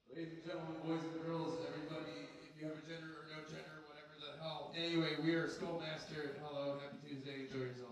Ladies and gentlemen, boys and girls, everybody, if you have a gender or no gender, whatever the hell. Anyway, we are Skullmaster. Hello, happy Tuesday, enjoy yourself.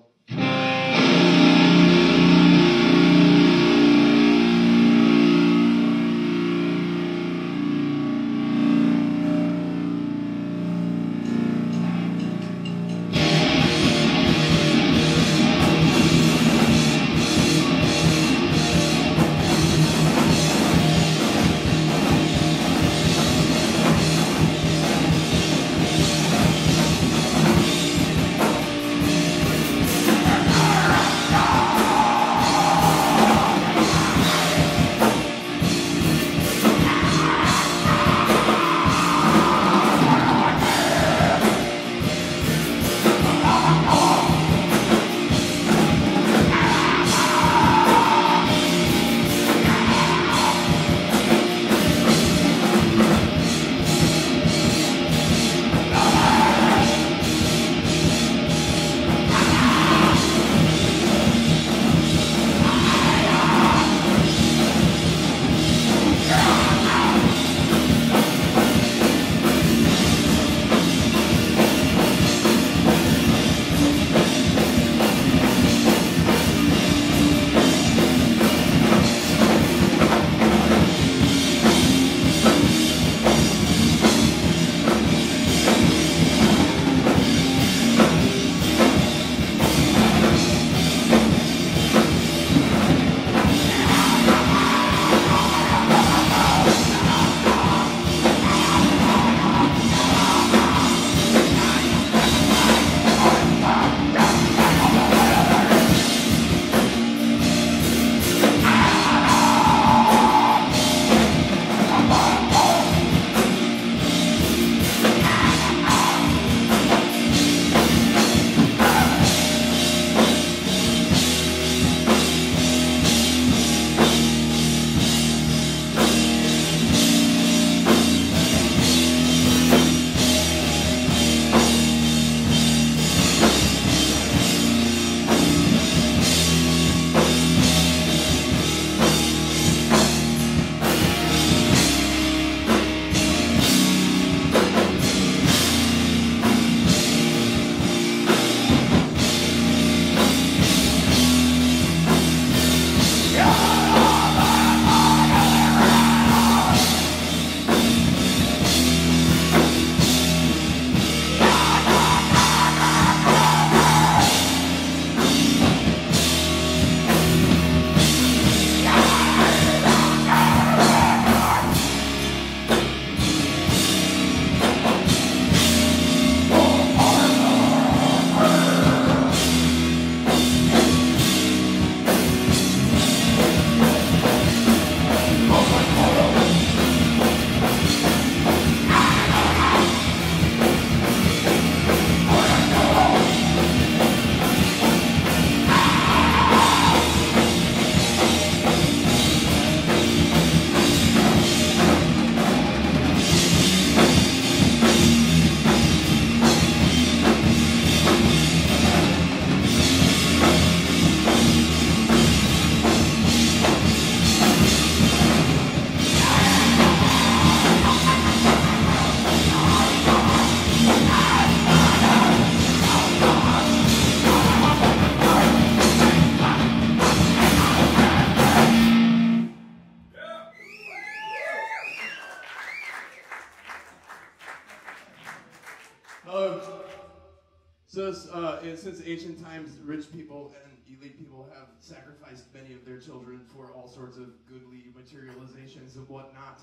Since ancient times, rich people and elite people have sacrificed many of their children for all sorts of goodly materializations and whatnot.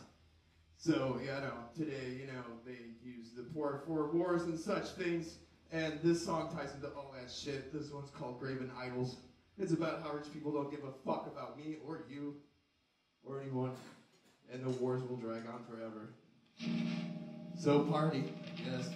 So, today, they use the poor for wars and such things, and this song ties into all that shit. This one's called Graven Idols. It's about how rich people don't give a fuck about me or you or anyone, and the wars will drag on forever. So party, yes.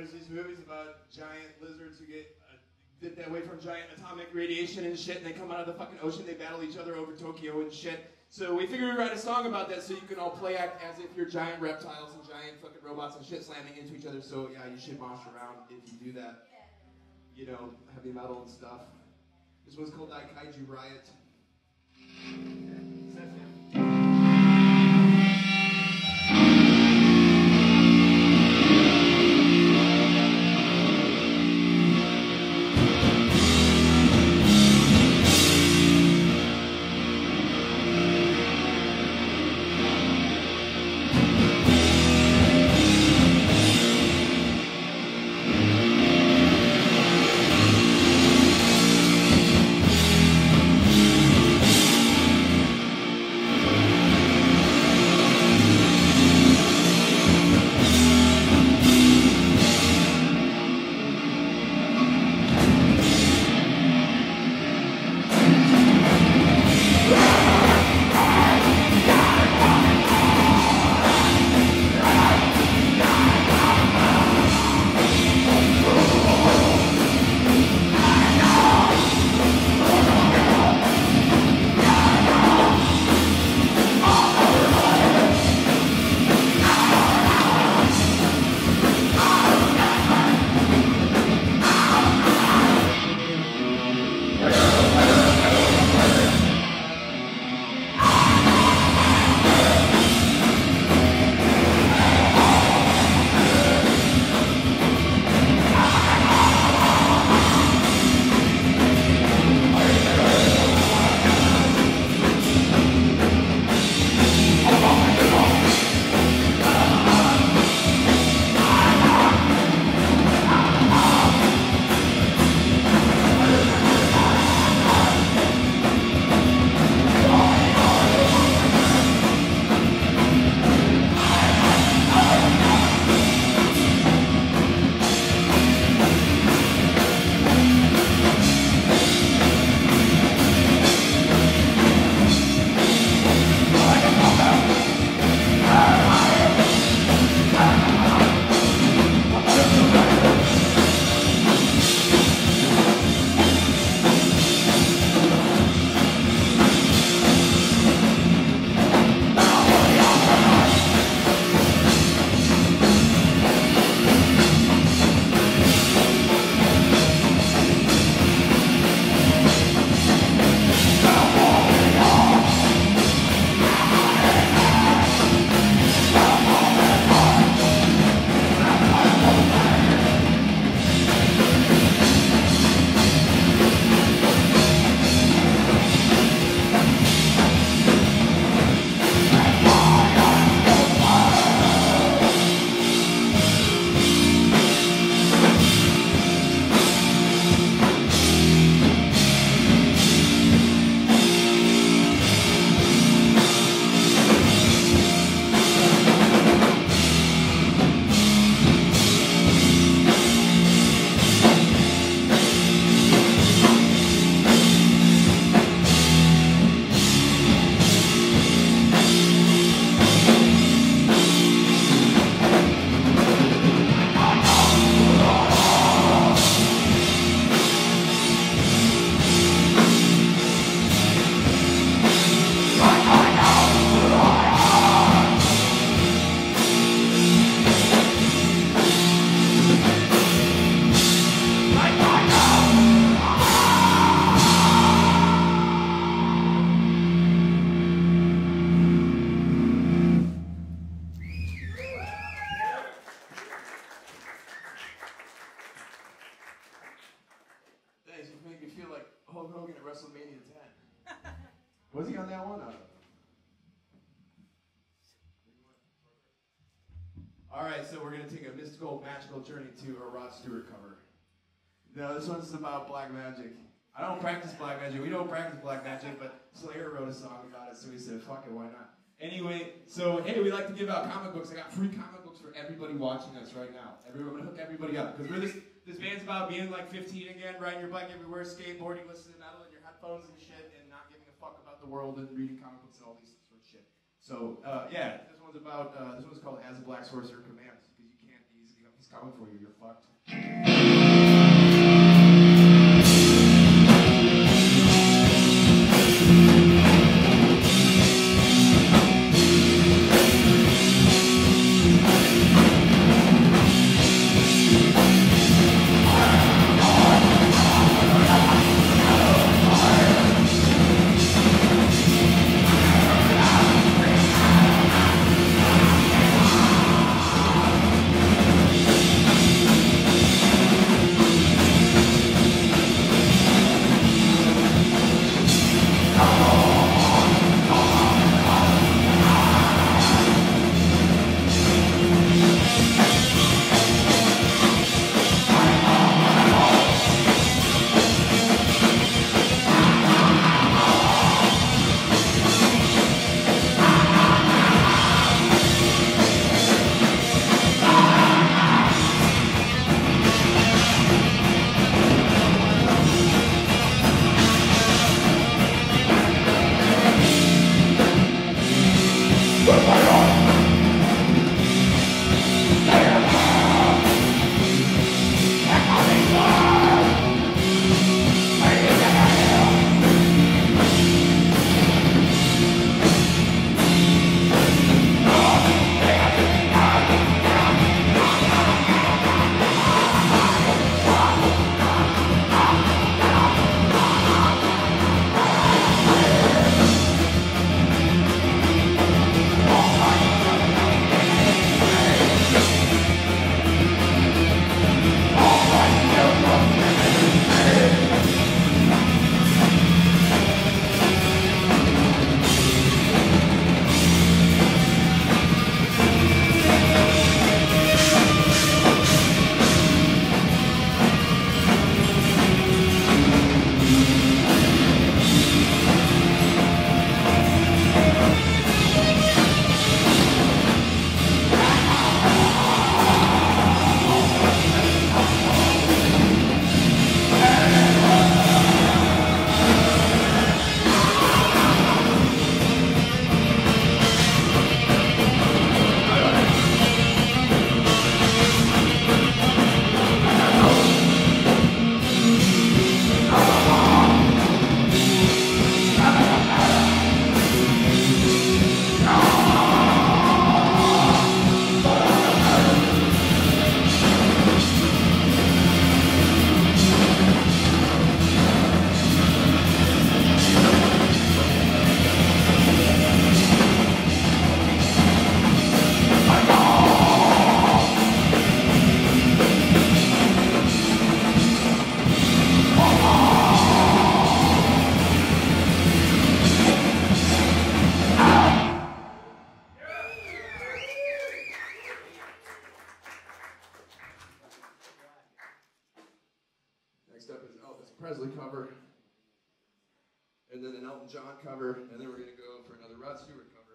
there's these movies about giant lizards who get away from giant atomic radiation and shit, and they come out of the fucking ocean, they battle each other over Tokyo and shit. So we figured we'd write a song about that so you can all play act as if you're giant reptiles and giant fucking robots and shit slamming into each other. So yeah, you should mosh around if you do that. You know, heavy metal and stuff. This one's called Kaiju Riot. Was he on that one? All right, so we're going to take a mystical, magical journey to a Rod Stewart cover. No, this one's about black magic. I don't practice black magic. We don't practice black magic, but Slayer wrote a song about it, so we said, fuck it, why not? Anyway, so, hey, we like to give out comic books. I got free comic books for everybody watching us right now. We're going to hook everybody up, because we're this band's about being like 15 again, riding your bike everywhere, skateboarding, listening to metal in your headphones and shit, and not giving a fuck about the world and reading comic books and all these sort of shit. So, yeah, this one's called As a Black Sorcerer Commands, because you can't, he's coming for you. You're fucked. Presley cover, and then an Elton John cover, and then we're going to go for another Rod Stewart cover.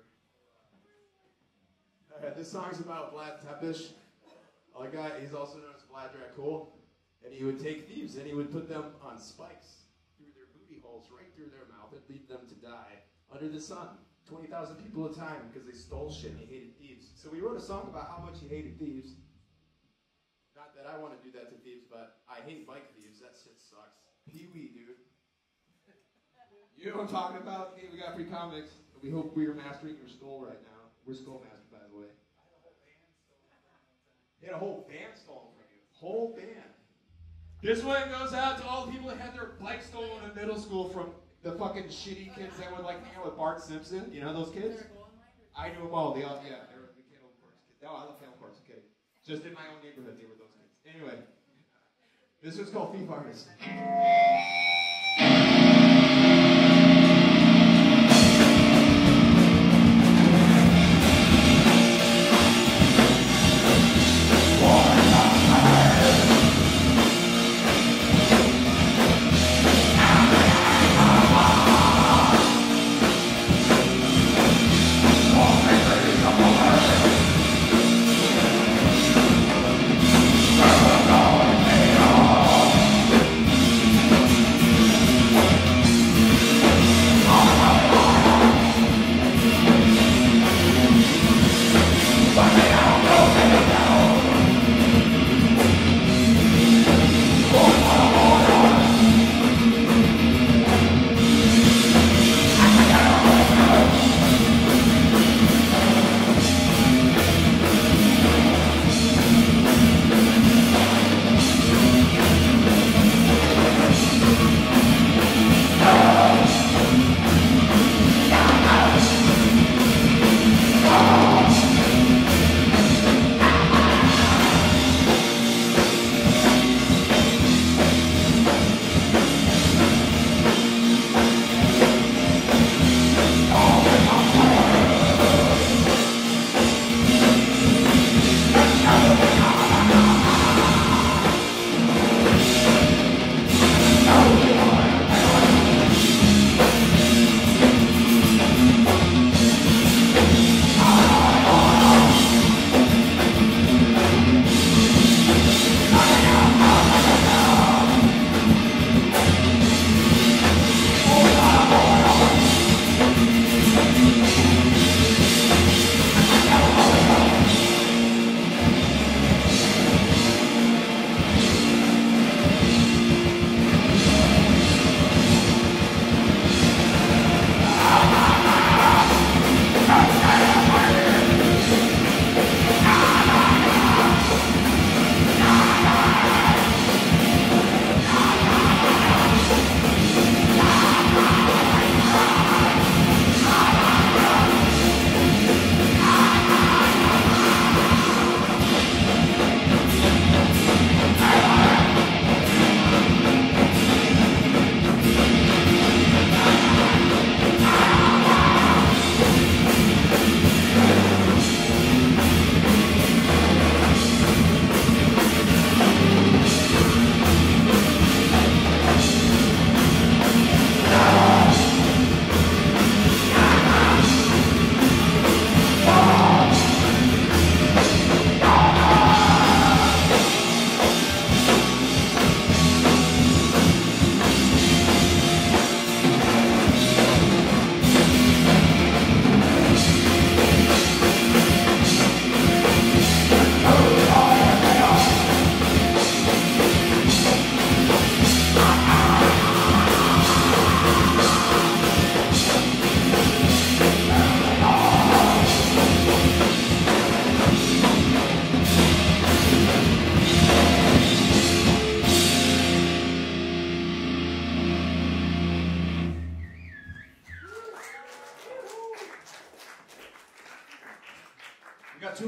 All right, this song's about Vlad Tepes, a guy, he's also known as Vlad Dracul, and he would take thieves and he would put them on spikes through their booty holes, right through their mouth, and leave them to die under the sun. 20,000 people at a time because they stole shit and he hated thieves. So we wrote a song about how much he hated thieves. Not that I want to do that to thieves, but I hate bike thieves. That shit sucks. Pee-wee, dude. You know what I'm talking about? Hey, we got free comics. We hope we are mastering your skull right now. We're Skullmaster, by the way. He had a whole band stolen from you. Whole band. This one goes out to all the people that had their bike stolen in middle school from the fucking shitty kids that would like hang out with Bart Simpson. You know those kids? I knew them all. They all, yeah, they were the Candle Courts kids. Oh, I love Candle Courts. Okay. Just in my own neighborhood, they were those kids. Anyway, this was called Thief Artist.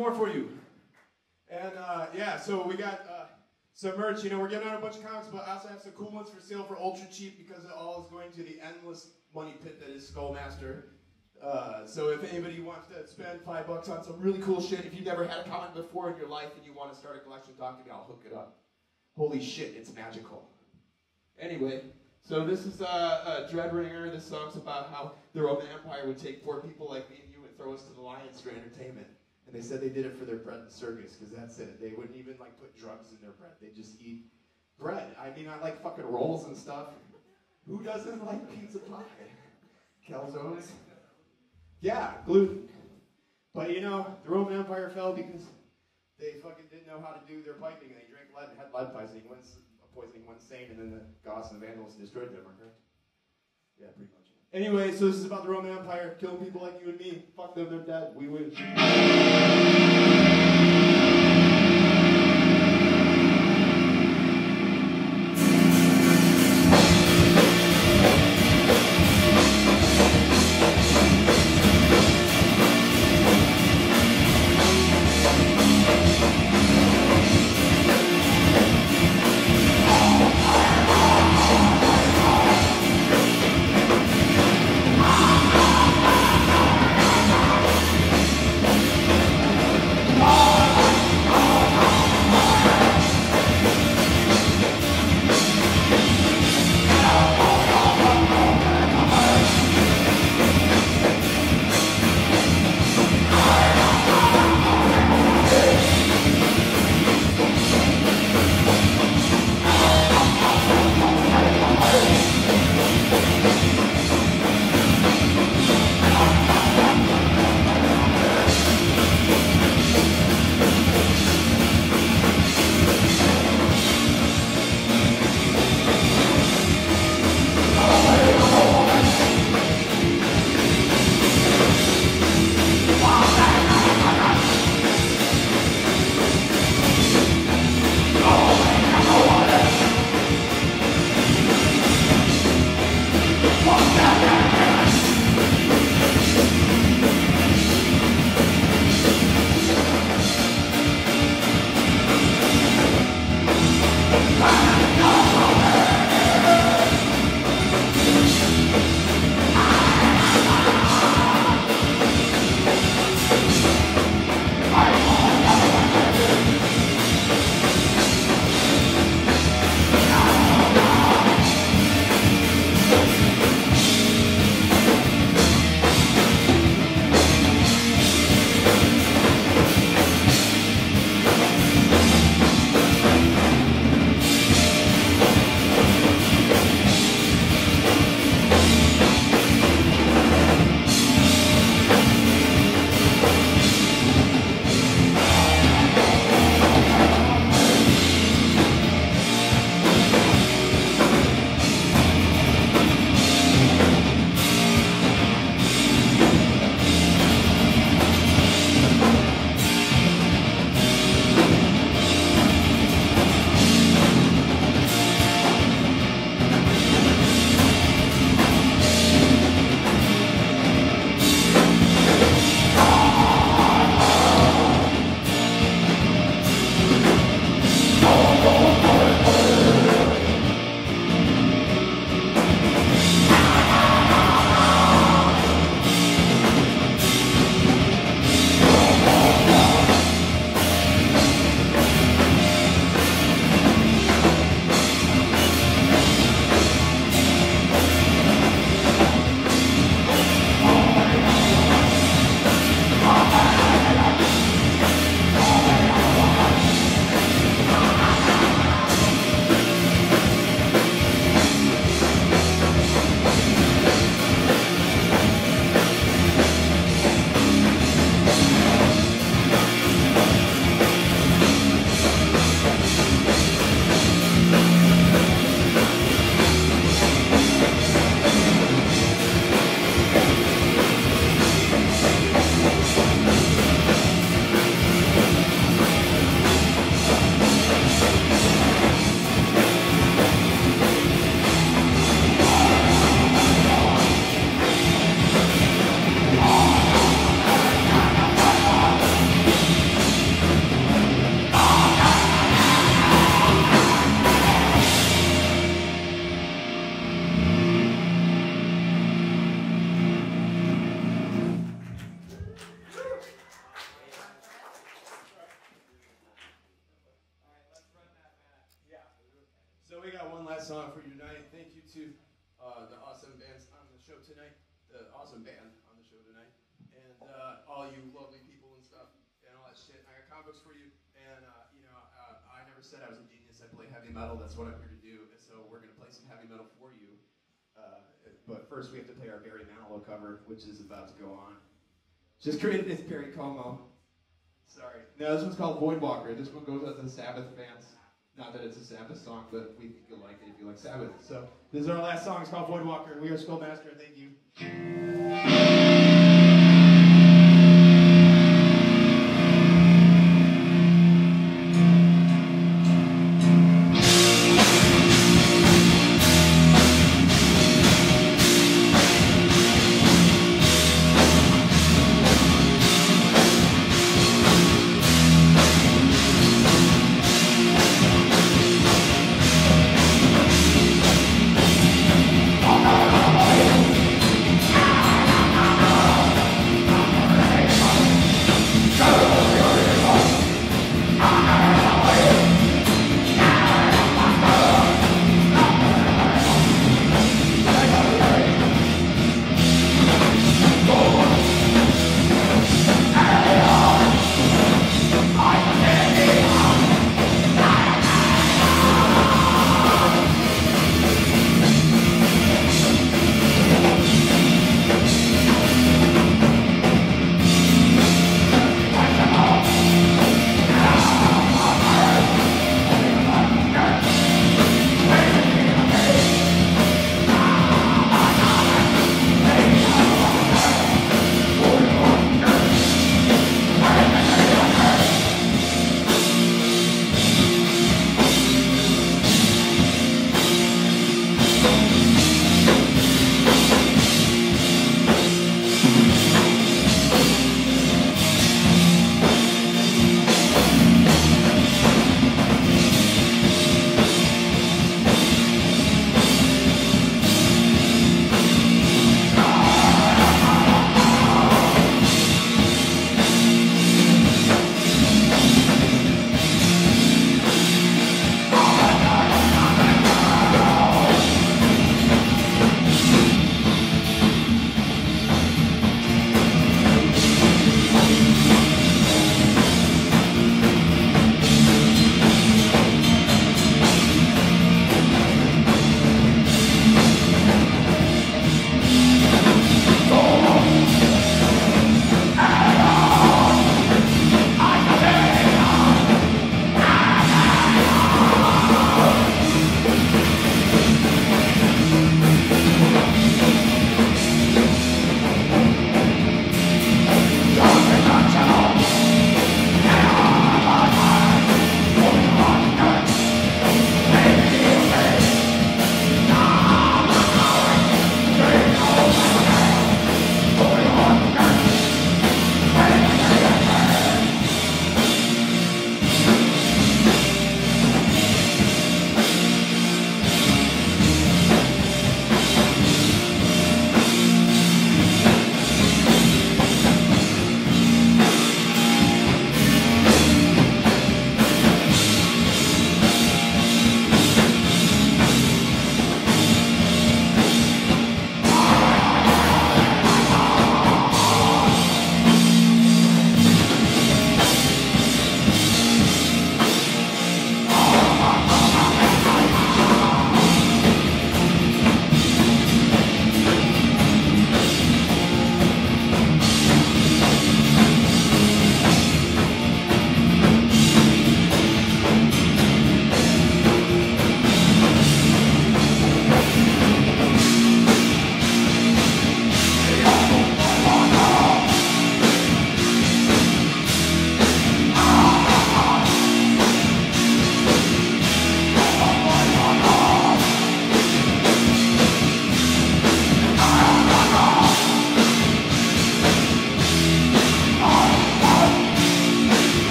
more for you. And yeah, so we got some merch. You know, we're giving out a bunch of comics, but I also have some cool ones for sale for ultra cheap because it all is going to the endless money pit that is Skullmaster. So if anybody wants to spend $5 on some really cool shit, if you've never had a comic before in your life and you want to start a collection, talk to me, I'll hook it up. Holy shit, it's magical. Anyway, so this is Dreadringer. This song's about how the Roman Empire would take poor people like me and you and throw us to the lions for entertainment. And they said they did it for their bread and circus, because that's it. They wouldn't even like put drugs in their bread. They just eat bread. I mean, I like fucking rolls and stuff. Who doesn't like pizza pie? Calzones? Yeah, gluten. But you know, the Roman Empire fell because they fucking didn't know how to do their piping. They drank lead and had lead poisoning, went insane, and then the Goths and the Vandals destroyed them, correct? Yeah, pretty much. Anyway, so this is about the Roman Empire, killing people like you and me. Fuck them, they're dead. We win. last song for you tonight. Thank you to the awesome bands on the show tonight, and all you lovely people and stuff, and all that shit. I got comic books for you, and I never said I was a genius. I play heavy metal. That's what I'm here to do. And so we're gonna play some heavy metal for you. But first, we have to play our Barry Manilow cover, which is about to go on. Just created this Barry Como. Sorry. No, this one's called Voidwalker. This one goes out to the Sabbath fans. Not that it's a Sabbath song, but we think you'll like it if you like Sabbath. So this is our last song. It's called Voidwalker. We are Skullmaster. Thank you. Oh,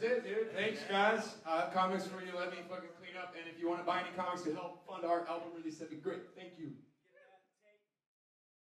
That's it, dude. Thanks, guys. I have comics for you. Let me fucking clean up. And if you want to buy any comics to help fund our album release, that'd be great. Thank you.